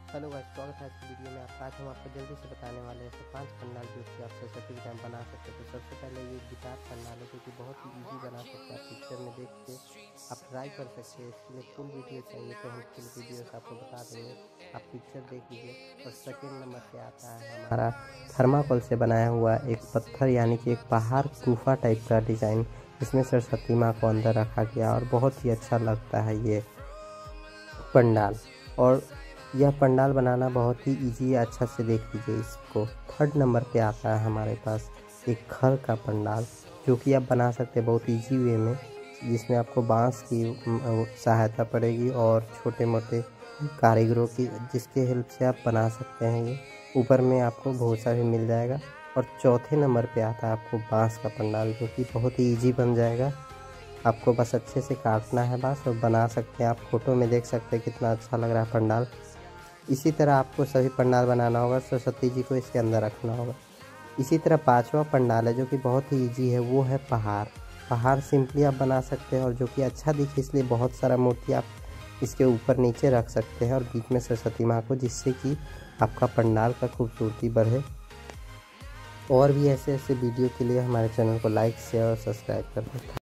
Hello guys, स्वागत है आज की वीडियो में आपका। आज हम आपको जल्दी से बताने वाले हैं 5 पंडाल जो कि आप सरस्वती के टाइम बना सकते हैं। तो सबसे पहले ये गिटार पंडाल है जो कि बहुत ही इजी बना सकते हैं। आप पिक्चर में देख के आप ट्राई कर सकते हैं। इसके लिए फुल वीडियो चाहिए तो हम फुल वीडियो से आपको बता देंगे। आप पिक्चर देख लीजिए। और सेकेंड नंबर पे आता है हमारा थर्माकोल से बनाया हुआ एक पत्थर यानी कि एक पहाड़ गुफा टाइप का डिज़ाइन। इसमें सरस्वती माँ को अंदर रखा गया और बहुत ही अच्छा लगता है ये पंडाल। और यह पंडाल बनाना बहुत ही इजी है, अच्छा से देख लीजिए इसको। थर्ड नंबर पे आता है हमारे पास एक खर का पंडाल जो कि आप बना सकते हैं बहुत इजी वे में, जिसमें आपको बांस की सहायता पड़ेगी और छोटे मोटे कारीगरों की जिसके हेल्प से आप बना सकते हैं। ये ऊपर में आपको भूसा भी मिल जाएगा। और चौथे नंबर पे आता है आपको बांस का पंडाल जो कि बहुत ही ईजी बन जाएगा। आपको बस अच्छे से काटना है बांस और बना सकते हैं। आप फोटो में देख सकते हैं कितना अच्छा लग रहा है पंडाल। इसी तरह आपको सभी पंडाल बनाना होगा, सरस्वती जी को इसके अंदर रखना होगा। इसी तरह पांचवा पंडाल है जो कि बहुत ही इजी है, वो है पहाड़। पहाड़ सिंपली आप बना सकते हैं और जो कि अच्छा दिखे इसलिए बहुत सारा मूर्ति आप इसके ऊपर नीचे रख सकते हैं और बीच में सरस्वती माँ को, जिससे कि आपका पंडाल का खूबसूरती बढ़े। और भी ऐसे ऐसे वीडियो के लिए हमारे चैनल को लाइक शेयर और सब्सक्राइब कर दें।